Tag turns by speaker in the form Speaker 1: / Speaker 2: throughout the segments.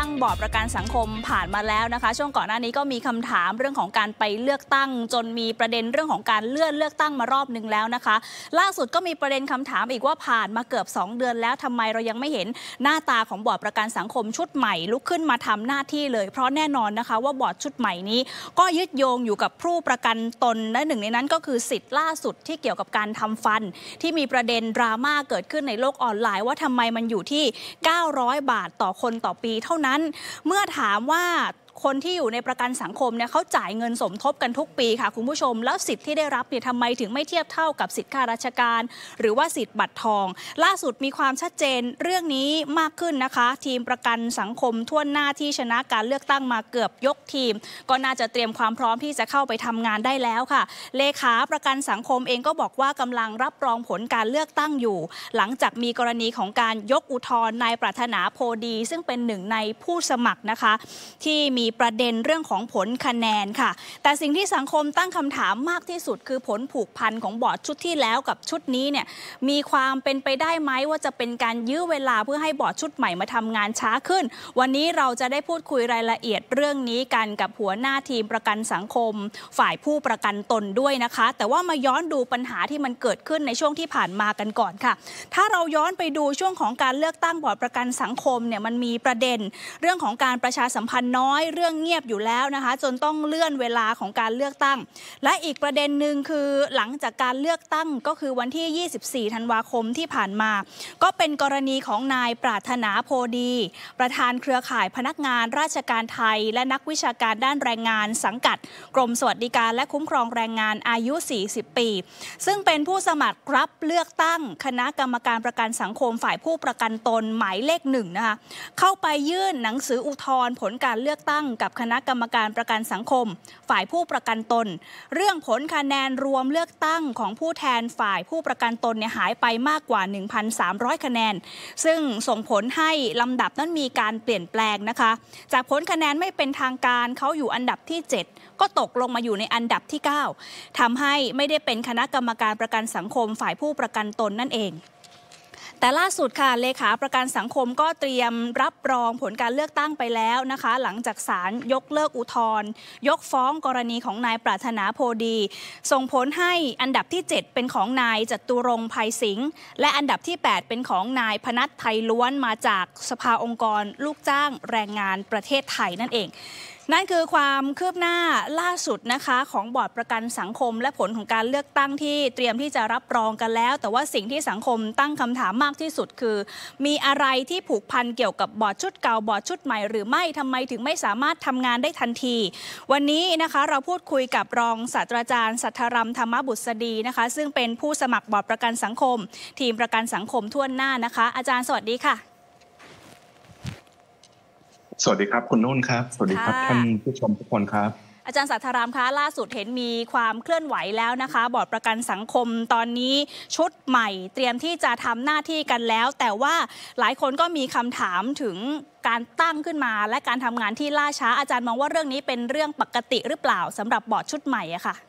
Speaker 1: ตั้งบอร์ดประกันสังคมผ่านมาแล้วนะคะช่วงก่อนหน้านี้ก็มีคำถามเรื่องของการไปเลือกตั้งจนมีประเด็นเรื่องของการเลื่อนเลือกตั้งมารอบนึงแล้วนะคะล่าสุดก็มีประเด็นคำถามอีกว่าผ่านมาเกือบ2 เดือนแล้วทำไมเรายังไม่เห็นหน้าตาของบอร์ดประกันสังคมชุดใหม่ลุกขึ้นมาทำหน้าที่เลยเพราะแน่นอนนะคะว่าบอร์ดชุดใหม่นี้ก็ยึดโยงอยู่กับผู้ประกันตนและหนึ่งในนั้นก็คือสิทธิ์ล่าสุดที่เกี่ยวกับการทำฟันที่มีประเด็นดราม่าเกิดขึ้นในโลกออนไลน์ว่าทำไมมันอยู่ที่900 บาทต่อคนต่อปีเท่านั้นเมื่อถามว่าคนที่อยู่ในประกันสังคมเนี่ยเขาจ่ายเงินสมทบกันทุกปีค่ะคุณผู้ชมแล้วสิทธิ์ที่ได้รับเนี่ยทำไมถึงไม่เทียบเท่ากับสิทธิข้าราชการหรือว่าสิทธิ์บัตรทองล่าสุดมีความชัดเจนเรื่องนี้มากขึ้นนะคะทีมประกันสังคมทั่วหน้าที่ชนะการเลือกตั้งมาเกือบยกทีมก็น่าจะเตรียมความพร้อมที่จะเข้าไปทำงานได้แล้วค่ะเลขาประกันสังคมเองก็บอกว่ากำลังรับรองผลการเลือกตั้งอยู่หลังจากมีกรณีของการยกอุทธรณ์นายปรารถนาโพดีซึ่งเป็นหนึ่งในผู้สมัครนะคะที่มีประเด็นเรื่องของผลคะแนนค่ะแต่สิ่งที่สังคมตั้งคำถามมากที่สุดคือผลผูกพันของบอร์ดชุดที่แล้วกับชุดนี้เนี่ยมีความเป็นไปได้ไหมว่าจะเป็นการยื้อเวลาเพื่อให้บอร์ดชุดใหม่มาทำงานช้าขึ้นวันนี้เราจะได้พูดคุยรายละเอียดเรื่องนี้กันกับหัวหน้าทีมประกันสังคมฝ่ายผู้ประกันตนด้วยนะคะแต่ว่ามาย้อนดูปัญหาที่มันเกิดขึ้นในช่วงที่ผ่านมากันก่อนค่ะถ้าเราย้อนไปดูช่วงของการเลือกตั้งบอร์ดประกันสังคมเนี่ยมันมีประเด็นเรื่องของการประชาสัมพันธ์น้อยเรื่องเงียบอยู่แล้วนะคะจนต้องเลื่อนเวลาของการเลือกตั้งและอีกประเด็นหนึ่งคือหลังจากการเลือกตั้งก็คือวันที่24 ธันวาคมที่ผ่านมาก็เป็นกรณีของนายปรารถนาโพดีประธานเครือข่ายพนักงานราชการไทยและนักวิชาการด้านแรงงานสังกัดกรมสวัสดิการและคุ้มครองแรงงานอายุ40 ปีซึ่งเป็นผู้สมัครรับเลือกตั้งคณะกรรมการประกันสังคมฝ่ายผู้ประกันตนหมายเลข1นะคะเข้าไปยื่นหนังสืออุทธรณ์ผลการเลือกตั้งกับคณะกรรมการประกันสังคมฝ่ายผู้ประกันตนเรื่องผลคะแนนรวมเลือกตั้งของผู้แทนฝ่ายผู้ประกันตนเนี่ยหายไปมากกว่า 1,300 คะแนนซึ่งส่งผลให้ลำดับนั้นมีการเปลี่ยนแปลงนะคะจากผลคะแนนไม่เป็นทางการเขาอยู่อันดับที่7ก็ตกลงมาอยู่ในอันดับที่9ทำให้ไม่ได้เป็นคณะกรรมการประกันสังคมฝ่ายผู้ประกันตนนั่นเองแต่ล่าสุดค่ะเลขาประกันสังคมก็เตรียมรับรองผลการเลือกตั้งไปแล้วนะคะหลังจากศาลยกเลิกอุทธรณ์ยกฟ้องกรณีของนายปรารถนาโพดีส่งผลให้อันดับที่7เป็นของนายจตุรงค์ไพสิงห์และอันดับที่8เป็นของนายพนัสไทยล้วนมาจากสภาองค์กรลูกจ้างแรงงานประเทศไทยนั่นเองนั่นคือความคืบหน้าล่าสุดนะคะของบอร์ดประกันสังคมและผลของการเลือกตั้งที่เตรียมที่จะรับรองกันแล้วแต่ว่าสิ่งที่สังคมตั้งคำถามมากที่สุดคือมีอะไรที่ผูกพันเกี่ยวกับบอร์ดชุดเก่าบอร์ดชุดใหม่หรือไม่ทำไมถึงไม่สามารถทำงานได้ทันทีวันนี้นะคะเราพูดคุยกับรองศาสตราจารย์สัทธรัมธรรมบุษดีนะคะซึ่งเป็นผู้สมัครบอร์ดประกันสังคมทีมประกันสังคมทั่วหน้านะคะอาจารย์สวัสดีค่ะ
Speaker 2: สวัสดีครับคุณนุ่นครับสวัสดีครับท่านผู้ชมทุกคนครับ
Speaker 1: อาจารย์สัทธรามคะล่าสุดเห็นมีความเคลื่อนไหวแล้วนะคะบอร์ดประกันสังคมตอนนี้ชุดใหม่เตรียมที่จะทำหน้าที่กันแล้วแต่ว่าหลายคนก็มีคำถามถึงการตั้งขึ้นมาและการทำงานที่ล่าช้าอาจารย์มองว่าเรื่องนี้เป็นเรื่องปกติหรือเปล่าสำหรับบอร์ดชุดใหม่อะค่ะ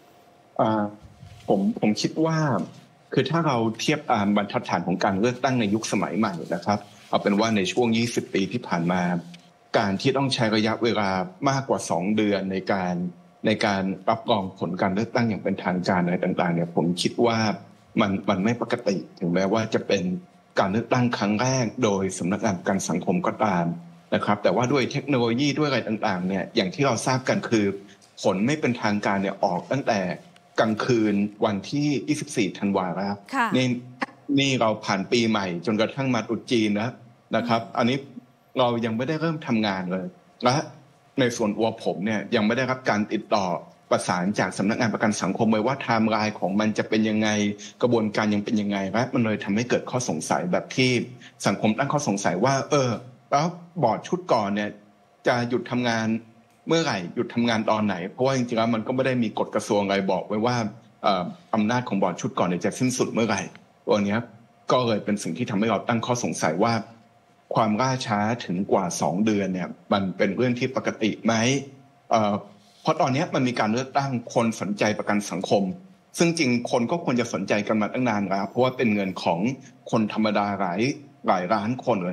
Speaker 2: ผมคิดว่าคือถ้าเราเทียบบรรทัดฐานของการเลือกตั้งในยุคสมัยใหม่นะครับเอาเป็นว่าในช่วง20 ปีที่ผ่านมาการที่ต้องใช้ระยะเวลามากกว่า2 เดือนในการรับรองผลการเลือกตั้งอย่างเป็นทางการอะไรต่างๆเนี่ยผมคิดว่ามันไม่ปกติถึงแม้ว่าจะเป็นการเลือกตั้งครั้งแรกโดยสำนักงานประกันสังคมก็ตามนะครับแต่ว่าด้วยเทคโนโลยีด้วยอะไรต่างๆเนี่ยอย่างที่เราทราบกันคือผลไม่เป็นทางการเนี่ยออกตั้งแต่กลางคืนวันที่24 ธันวาคมแล้วนี่เราผ่านปีใหม่จนกระทั่งมาตรุษจีนนะครับอันนี้เรายังไม่ได้เริ่มทำงานเลยและในส่วนตัวผมเนี่ยยังไม่ได้รับการติดต่อประสานจากสำนักงานประกันสังคมเลยว่าไทม์ไลน์ของมันจะเป็นยังไงกระบวนการยังเป็นยังไงและมันเลยทำให้เกิดข้อสงสัยแบบที่สังคมตั้งข้อสงสัยว่าแล้วบอร์ดชุดก่อนเนี่ยจะหยุดทำงานเมื่อไหร่หยุดทำงานตอนไหนเพราะว่าจริงๆแล้วมันก็ไม่ได้มีกฎกระทรวงอะไรบอกไว้ว่าอำนาจของบอร์ดชุดก่อนเนี่ยจะสิ้นสุดเมื่อไหร่ตัวนี้ก็เลยเป็นสิ่งที่ทำให้เราตั้งข้อสงสัยว่าความล่าช้าถึงกว่า2 เดือนเนี่ยมันเป็นเรื่องที่ปกติไหมเพราะตอนนี้มันมีการเลือกตั้งคนสนใจประกันสังคมซึ่งจริงคนก็ควรจะสนใจกันมาตั้งนานแล้วเพราะว่าเป็นเงินของคนธรรมดาหลายล้านคนเลย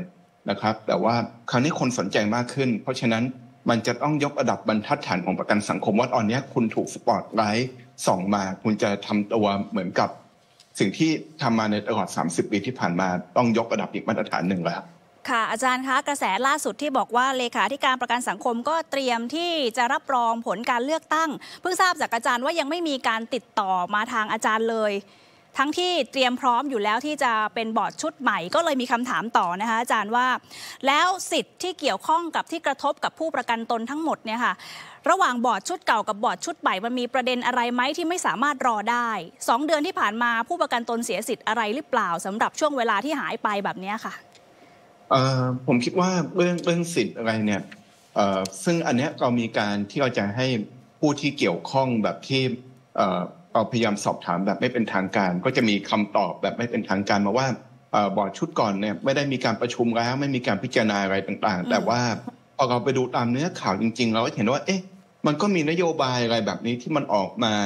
Speaker 2: นะครับแต่ว่าคราวนี้คนสนใจมากขึ้นเพราะฉะนั้นมันจะต้องยกระดับบรรทัดฐานของประกันสังคมว่าตอนนี้คุณถูกสปอตไลท์ส่องมาคุณจะทำตัวเหมือนกับสิ่งที่ทำมาในตลอด30 ปีที่ผ่านมาต้องยกระดับอีกมาตรฐานหนึ่งแล้ว
Speaker 1: ค่ะอาจารย์คะกระแสล่าสุดที่บอกว่าเลขาธิการประกันสังคมก็เตรียมที่จะรับรองผลการเลือกตั้งเพิ่งทราบจากอาจารย์ว่ายังไม่มีการติดต่อมาทางอาจารย์เลยทั้งที่เตรียมพร้อมอยู่แล้วที่จะเป็นบอร์ดชุดใหม่ก็เลยมีคำถามต่อนะคะอาจารย์ว่าแล้วสิทธิ์ที่เกี่ยวข้องกับที่กระทบกับผู้ประกันตนทั้งหมดเนี่ยค่ะระหว่างบอร์ดชุดเก่ากับบอร์ดชุดใหม่มันมีประเด็นอะไรไหมที่ไม่สามารถรอได้2 เดือนที่ผ่านมาผู้ประกันตนเสียสิทธิ์อะไรหรือเปล่าสำหรับช่วงเวลาที่หายไปแบบนี้ค่ะ
Speaker 2: ผมคิดว่าเรื่องสิทธิ์อะไรเนี่ยซึ่งอันเนี้ยเรามีการที่เราจะให้ผู้ที่เกี่ยวข้องแบบที่เราพยายามสอบถามแบบไม่เป็นทางการก็จะมีคำตอบแบบไม่เป็นทางการมาว่าบอร์ดชุดก่อนเนี่ยไม่ได้มีการประชุมแล้วไม่มีการพิจารณาอะไรต่างๆแต่ว่าพอเราไปดูตามเนื้อข่าวจริงๆเราก็เห็นว่าเอ๊ะมันก็มีนโยบายอะไรแบบนี้ที่มันออกมา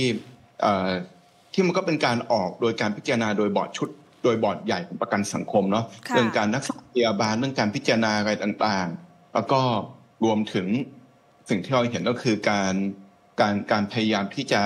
Speaker 2: ที่มันก็เป็นการออกโดยการพิจารณาโดยบอร์ดชุดโดยบอร์ดใหญ่ของประกันสังคมเนาะเรื่องการรักษาพยาบาลเรื่องการพิจารณาอะไรต่างๆแล้วก็รวมถึงสิ่งที่เราเห็นก็คือการพยายามที่จะ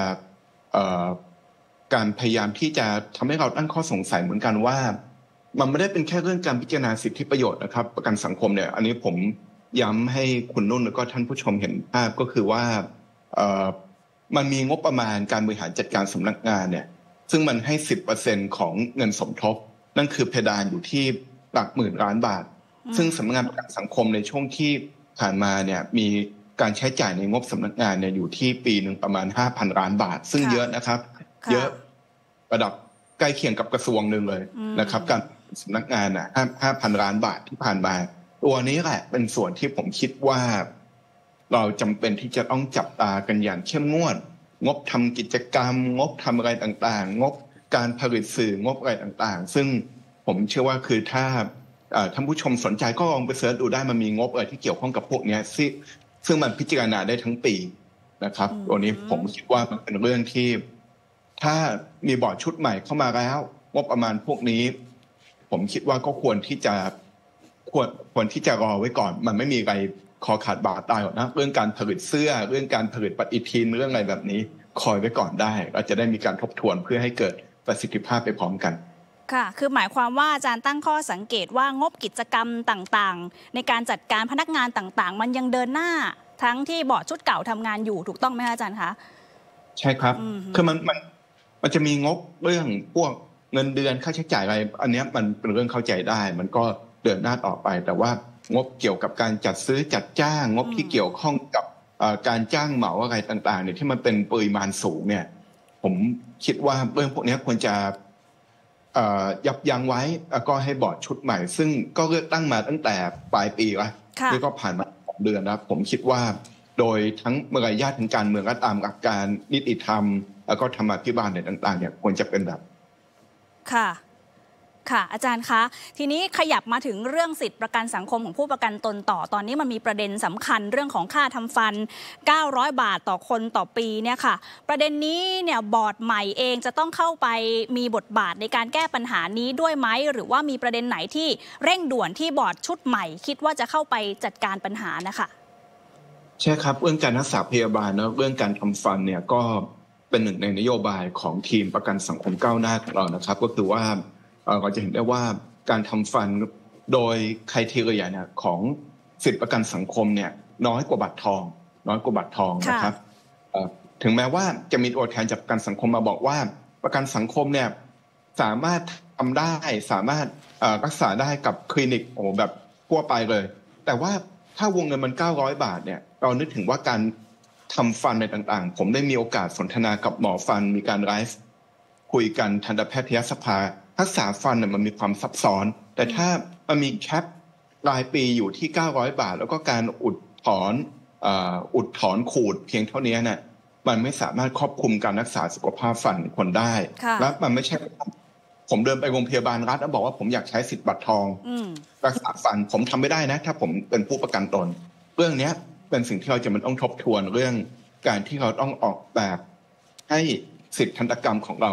Speaker 2: ทำให้เราตั้งข้อสงสัยเหมือนกันว่ามันไม่ได้เป็นแค่เรื่องการพิจารณาสิทธิประโยชน์นะครับประกันสังคมเนี่ยอันนี้ผมย้ำให้คุณนุ่นแล้วก็ท่านผู้ชมเห็นภาพก็คือว่ามันมีงบประมาณการบริหารจัดการสำนักงานเนี่ยซึ่งมันให้ 10% ของเงินสมทบนั่นคือเพดานอยู่ที่หลักหมื่นล้านบาทซึ่งสำนักงานประกันสังคมในช่วงที่ผ่านมาเนี่ยมีการใช้จ่ายในงบสำนักงานเนี่ยอยู่ที่ปีนึงประมาณ 5,000 ล้านบาทซึ่งเยอะนะครับเยอะระดับใกล้เคียงกับกระทรวงนึงเลยนะครับการสำนักงานน่ะ 5,000 ล้านบาทที่ผ่านมาตัวนี้แหละเป็นส่วนที่ผมคิดว่าเราจำเป็นที่จะต้องจับตากันอย่างเข้มงวดงบทำกิจกรรมงบทำอะไรต่างๆงบการผลิตสื่องบอะไรต่างๆซึ่งผมเชื่อว่าคือถ้าท่านผู้ชมสนใจก็ลองไปเสิร์ชดูได้มันมีงบอะไรที่เกี่ยวข้องกับพวกนี้ซึ่งมันพิจารณาได้ทั้งปีนะครับตัวนี้ผมคิดว่ามันเป็นเรื่องที่ถ้ามีบอร์ดชุดใหม่เข้ามาแล้วงบประมาณพวกนี้ผมคิดว่าก็ควรที่จะรอไว้ก่อนมันไม่มีอะไรคอขาดบาดตายหรอกนะเรื่องการผลิตเสื้อเรื่องการผลิตปฏิทินเรื่องอะไรแบบนี้คอยไว้ก่อนได้เราจะได้มีการทบทวนเพื่อให้เกิดประสิทธิภาพไปพร้อมกัน
Speaker 1: ค่ะคือหมายความว่าอาจารย์ตั้งข้อสังเกตว่างบกิจกรรมต่างๆในการจัดการพนักงานต่างๆมันยังเดินหน้าทั้งที่บอร์ดชุดเก่าทำงานอยู่ถูกต้องไหมอาจารย์คะ
Speaker 2: ใช่ครับคือมันจะมีงบเรื่องพวกเงินเดือนค่าใช้จ่ายอะไรอันนี้มันเป็นเรื่องเข้าใจได้มันก็เดินหน้าต่อไปแต่ว่างบเกี่ยวกับการจัดซื้อจัดจ้างงบที่เกี่ยวข้องกับการจ้างเหมาอะไรต่างๆเนี่ยที่มันเป็นปริมาณสูงเนี่ยผมคิดว่าเรื่องพวกนี้ควรจะยับยั้งไว้แล้วก็ให้บอร์ดชุดใหม่ซึ่งก็เลือกตั้งมาตั้งแต่ปลายปีแล้วนี่ก็ผ่านมา2 เดือนแล้วผมคิดว่าโดยทั้งมารยาททางการเมืองและตามหลักการนิติธรรมแล้วก็ธรรมาภิบาลเนี่ยต่างๆเนี่ยควรจะเป็นแบบ
Speaker 1: ค่ะอาจารย์คะทีนี้ขยับมาถึงเรื่องสิทธิประกันสังคมของผู้ประกันตนต่อตอนนี้มันมีประเด็นสำคัญเรื่องของค่าทำฟัน900 บาทต่อคนต่อปีเนี่ยค่ะประเด็นนี้เนี่ยบอร์ดใหม่เองจะต้องเข้าไปมีบทบาทในการแก้ปัญหานี้ด้วยไหมหรือว่ามีประเด็นไหนที่เร่งด่วนที่บอร์ดชุดใหม่คิดว่าจะเข้าไปจัดการปัญหานะคะ
Speaker 2: ใช่ครับเรื่องการรักษาพยาบาลนะเรื่องการทำฟันเนี่ยก็เป็นหนึ่งในนโยบายของทีมประกันสังคมก้าวหน้าของเรานะครับก็คือว่าเราจะเห็นได้ว่าการทำฟันโดยไครทีเรียเนี่ยของสิทธิประกันสังคมเนี่ยน้อยกว่าบัตรทองนะครับถึงแม้ว่าจะมีตัวแทนจากประกันสังคมมาบอกว่าประกันสังคมเนี่ยสามารถทำได้สามารถรักษาได้กับคลินิกแบบทั่วไปเลยแต่ว่าถ้าวงเงินมัน900 บาทเนี่ยเรานึกถึงว่าการทำฟันในต่างๆผมได้มีโอกาสสนทนากับหมอฟันมีการไลฟ์คุยกันทันตแพทยสภารักษาฟันเนี่ยมันมีความซับซ้อนแต่ถ้ามันมีแคปรายปีอยู่ที่900 บาทแล้วก็การอุดถอนขูดเพียงเท่านี้เนี่ยมันไม่สามารถครอบคลุมการรักษาสุขภาพฟันคนได้และมันไม่ใช่ผมเดินไปโรงพยาบาลรัฐแล้วบอกว่าผมอยากใช้สิทธิ์บัตรทองรักษาฟันผมทำไม่ได้นะถ้าผมเป็นผู้ประกันตนเรื่องนี้เป็นสิ่งที่เราจะมันต้องทบทวนเรื่องการที่เราต้องออกแบบให้สิทธิทันตกรรมของเราเนี่ย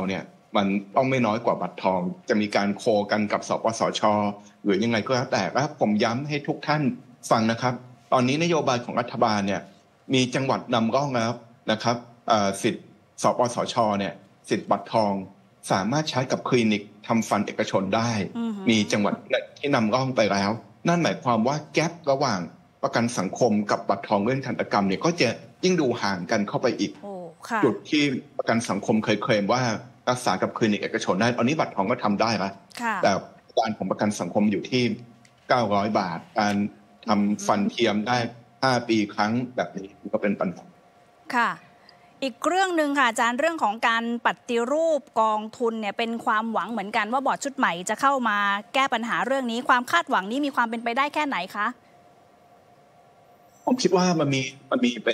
Speaker 2: มันต้องไม่น้อยกว่าบัตรทองจะมีการโคกันกับสปสช.หรือยังไงก็แล้วแต่แล้วผมย้ำให้ทุกท่านฟังนะครับตอนนี้นโยบายของรัฐบาลเนี่ยมีจังหวัดนำร่องแล้วนะครับสิทธิ์สปสช.เนี่ยสิทธิ์บัตรทองสามารถใช้กับคลินิกทำฟันเอกชนได้มีจังหวัดที่นำร่องไปแล้วนั่นหมายความว่าแกประหว่างประกันสังคมกับบัตรทองเรื่องทันตกรรมเนี่ยก็จะยิ่งดูห่างกันเข้าไปอีกจุดที่ประกันสังคมเคยเคลมว่ารักษากับคลินิกเอกชนได้ตอนนี้บัตรทองก็ทำได้แล้วแต่การของประกันสังคมอยู่ที่900 บาทการทำฟันเทียมได้5 ปีครั้งแบบนี้ก็เป็นปัญหา
Speaker 1: ค่ะอีกเรื่องนึงค่ะอาจารย์เรื่องของการปฏิรูปกองทุนเนี่ยเป็นความหวังเหมือนกันว่าบอร์ดชุดใหม่จะเข้ามาแก้ปัญหาเรื่องนี้ความคาดหวังนี้มีความเป็นไปได้แค่ไหนคะ
Speaker 2: ผมคิดว่ามันมีเป็น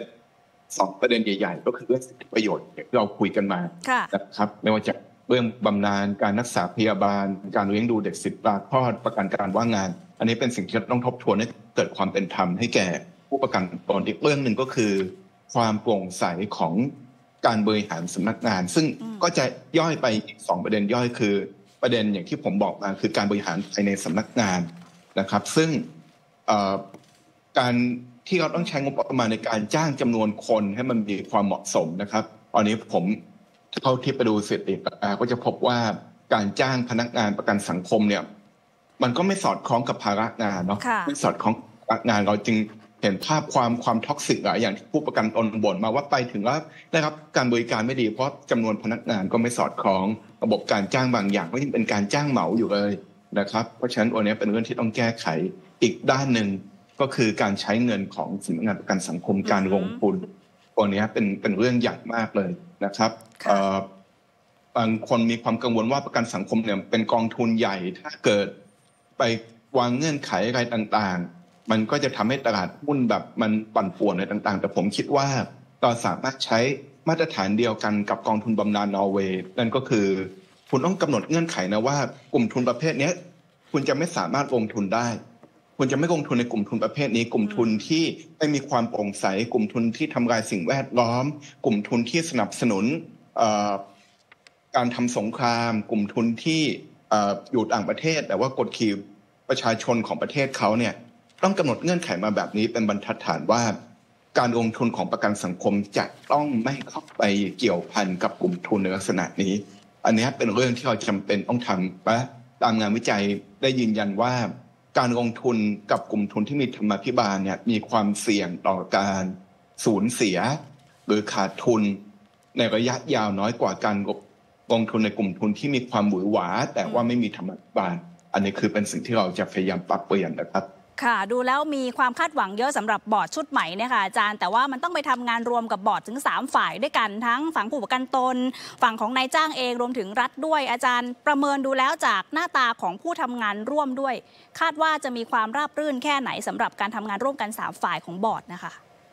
Speaker 2: 2 ประเด็นใหญ่ๆก็คือเรื่องสิทธิประโยชน์ที่เราคุยกันมานะครับไม่ว่าจะเรื่องบำนาญการรักษาพยาบาลการเลี้ยงดูเด็ก10 ปลาคลอดประกันการว่างงานอันนี้เป็นสิ่งที่ต้องทบทวนให้เกิดความเป็นธรรมให้แก่ผู้ประกันตนอีกเรื่องหนึ่งก็คือความโปร่งใสของการบริหารสำนักงานซึ่งก็จะย่อยไปอีก2 ประเด็นย่อยคือประเด็นอย่างที่ผมบอกมาคือการบริหารภายในสำนักงานนะครับซึ่งการที่เราต้องใช้งบประมาณในการจ้างจำนวนคนให้มันมีความเหมาะสมนะครับอันนี้ผมเข้าที่ไปดูสถิติก็จะพบว่าการจ้างพนักงานประกันสังคมเนี่ยมันก็ไม่สอดคล้องกับภาระงานเนาะไม่สอดคล้องกับงานเราจึงเห็นภาพความท็อกซิกหลายอย่างที่ผู้ประกันตนบ่นมาว่าไปถึงแล้วได้รับการบริการไม่ดีเพราะจำนวนพนักงานก็ไม่สอดคล้องระบบการจ้างบางอย่างก็ยังเป็นการจ้างเหมาอยู่เลยนะครับเพราะฉะนั้นอันนี้เป็นเรื่องที่ต้องแก้ไขอีกด้านหนึ่งก็คือการใช้เงินของสำนักงานประกันสังคมการลงทุนตัวนี้เป็นเรื่องใหญ่มากเลยนะครับบางคนมีความกังวลว่าประกันสังคมเนี่ยเป็นกองทุนใหญ่ถ้าเกิดไปวางเงื่อนไขอะไรต่างๆมันก็จะทำให้ตลาดหุ้นแบบมันปั่นป่วนอะไรต่างๆแต่ผมคิดว่าเราสามารถใช้มาตรฐานเดียวกันกับกองทุนบำนาญนอร์เวย์นั่นก็คือคุณต้องกำหนดเงื่อนไขนะว่ากลุ่มทุนประเภทนี้คุณจะไม่สามารถลงทุนได้คุณจะไม่ลงทุนในกลุ่มทุนประเภทนี้กลุ่มทุนที่ไม่มีความโปร่งใสกลุ่มทุนที่ทำลายสิ่งแวดล้อมกลุ่มทุนที่สนับสนุนการทำสงครามกลุ่มทุนที่อยู่ต่างประเทศแต่ว่ากดขี่ประชาชนของประเทศเขาเนี่ยต้องกำหนดเงื่อนไขมาแบบนี้เป็นบรรทัดฐานว่าการลงทุนของประกันสังคมจะต้องไม่เข้าไปเกี่ยวพันกับกลุ่มทุนในลักษณะนี้อันนี้เป็นเรื่องที่เราจำเป็นต้องทำและตามงานวิจัยได้ยืนยันว่าการลงทุนกับกลุ่มทุนที่มีธรรมาภิบาลเนี่ยมีความเสี่ยงต่อการสูญเสียหรือขาดทุนในระยะยาวน้อยกว่าการลงทุนในกลุ่มทุนที่มีความหวือหวาแต่ว่าไม่มีธรรมาภิบาลอันนี้คือเป็นสิ่งที่เราจะพยายามปรับเปลี่ยนนะครับ
Speaker 1: ค่ะดูแล้วมีความคาดหวังเยอะสำหรับบอร์ดชุดใหม่เนี่ยค่ะอาจารย์แต่ว่ามันต้องไปทำงานรวมกับบอร์ดถึง3 ฝ่ายด้วยกันทั้งฝั่งผู้ประกันตนฝั่งของนายจ้างเองรวมถึงรัฐด้วยอาจารย์ประเมินดูแล้วจากหน้าตาของผู้ทำงานร่วมด้วยคาดว่าจะมีความราบรื่นแค่ไหนสำหรับการทำงานร่วมกัน3 ฝ่ายของบอร์ดนะคะ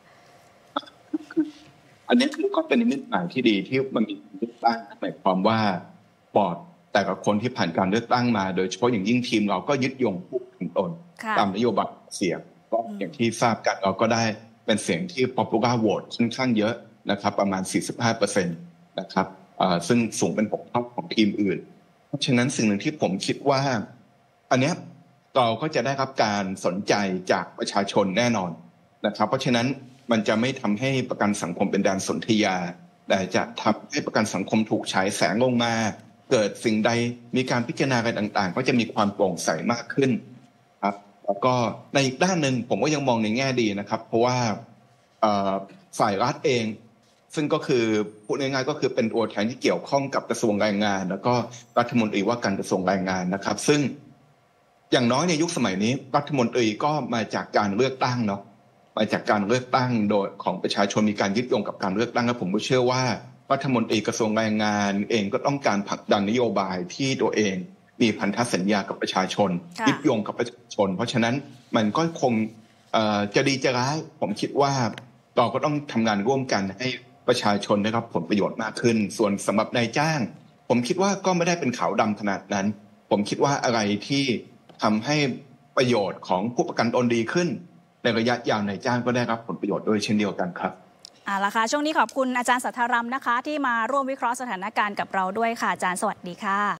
Speaker 2: อันนี้คือก็เป็นนิมิตหมายที่ดีที่มันมีเลือกตั้งหมายความว่าบอร์ดแต่ละคนที่ผ่านการเลือกตั้งมาโดยเฉพาะอย่างยิ่งทีมเราก็ยึดโยงผู้ประกันตนตามนโยบายเสียงก็อย่างที่ทราบกันเราก็ได้เป็นเสียงที่ popular vote ค่อนข้างเยอะนะครับประมาณ 45% นะครับซึ่งสูงเป็น6 เท่าของทีมอื่นเพราะฉะนั้นสิ่งหนึ่งที่ผมคิดว่าอันนี้เราก็จะได้รับการสนใจจากประชาชนแน่นอนนะครับเพราะฉะนั้นมันจะไม่ทำให้ประกันสังคมเป็นแดนสนธยาแต่จะทำให้ประกันสังคมถูกฉายแสงลงมาเกิดสิ่งใดมีการพิจารณาอะไรต่างๆก็จะมีความโปร่งใสมากขึ้นครับแล้วก็ในอีกด้านหนึ่งผมก็ยังมองในแง่ดีนะครับเพราะว่าฝ่ายรัฐเองซึ่งก็คือพูดง่ายๆก็คือเป็นตัวแทนที่เกี่ยวข้องกับกระทรวงแรงงานแล้วก็รัฐมนตรีว่าการกระทรวงแรงงานนะครับซึ่งอย่างน้อยในยุคสมัยนี้รัฐมนตรีก็มาจากการเลือกตั้งเนาะมาจากการเลือกตั้งโดยของประชาชนมีการยึดโยงกับการเลือกตั้งและผมก็เชื่อว่ารัฐมนตรีกระทรวงแรงงานเองก็ต้องการผลักดันนโยบายที่ตัวเองมีพันธสัญญากับประชาชนยึดโยงกับประชาชนเพราะฉะนั้นมันก็คงจะดีจะร้ายผมคิดว่าเราก็ต้องทำงานร่วมกันให้ประชาชนได้รับผลประโยชน์มากขึ้นส่วนสำหรับนายจ้างผมคิดว่าก็ไม่ได้เป็นขาวดำขนาดนั้นผมคิดว่าอะไรที่ทำให้ประโยชน์ของผู้ประกันตนดีขึ้นในระยะยาวนายจ้างก็ได้รับผลประโยชน์ด้วยเช่นเดียวกันครับ
Speaker 1: ล่ะค่ะช่วงนี้ขอบคุณอาจารย์สัทธารัมน์นะคะที่มาร่วมวิเคราะห์สถานการณ์กับเราด้วยค่ะอาจารย์สวัสดีค่ะ